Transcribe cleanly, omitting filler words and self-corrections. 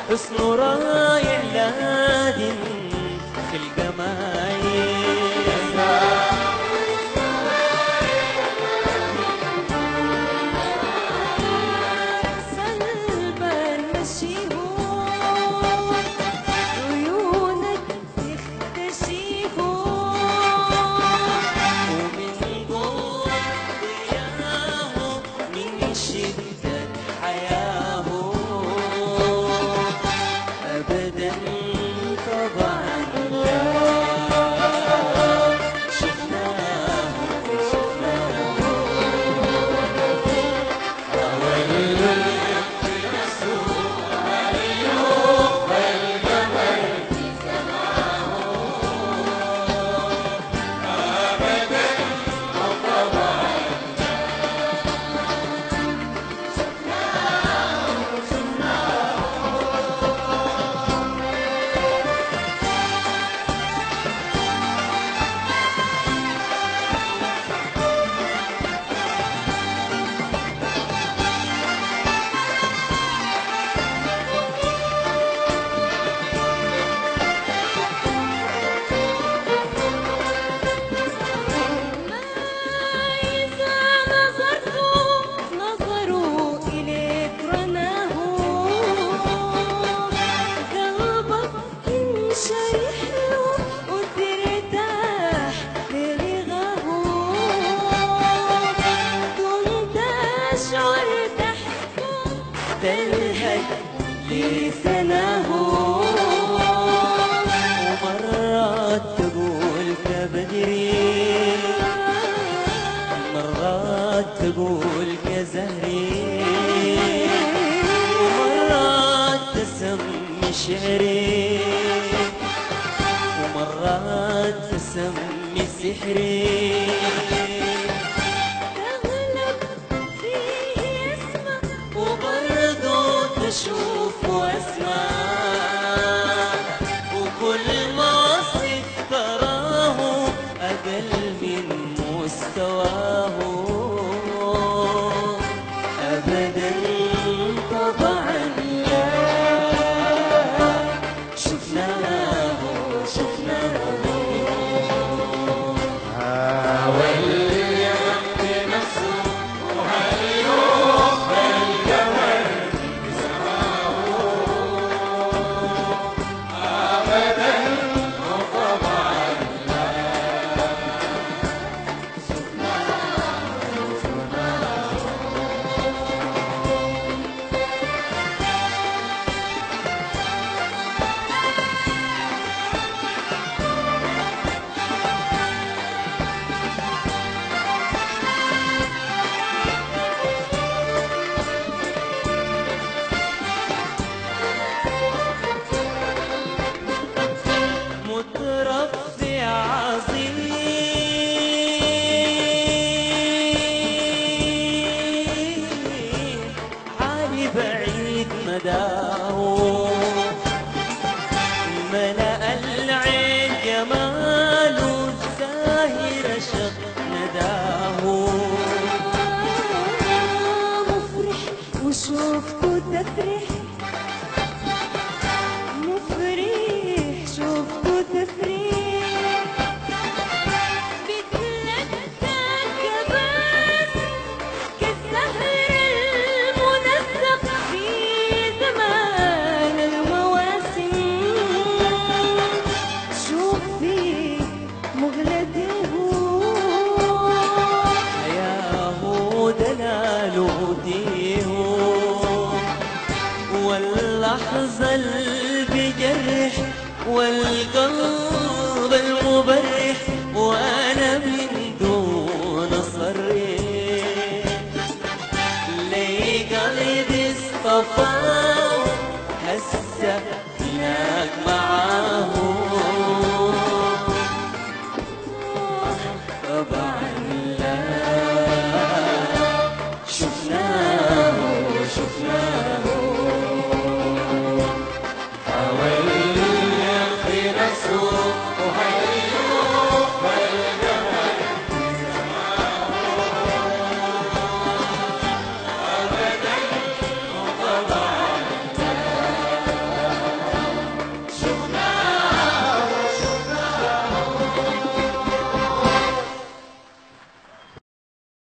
حسن رايع لادن في الجمايل. سلمان مشيهون عيونك تختشيهون ومن جوه ضياهم من شدة حياهم أبدا طبعا لا شفناهم تلهج لسناه ومرات تقول كبدري مرات تقول كزهري ومرات تسمي شعري ومرات تسمي سحري أشوف وأسمع وكل ما أصف تراه أقل من مستواه أبدا طبعا لا شفناه حاول يخفي نفسه وهل يقبل جمال مترفع عظيم عالي بعيد مداه ملأ العين جماله الزاهر شق نداه مفرح وشوفته تفرح مفرح شوفته تفرح بتلتى كباس كالزهر المنسق في زمان المواسم شوف فيه مغلده حياه دلاله ديه واللحظة اللي بجرح والقلب المبرح وأنا من دون صريح لي قلبي اصطفى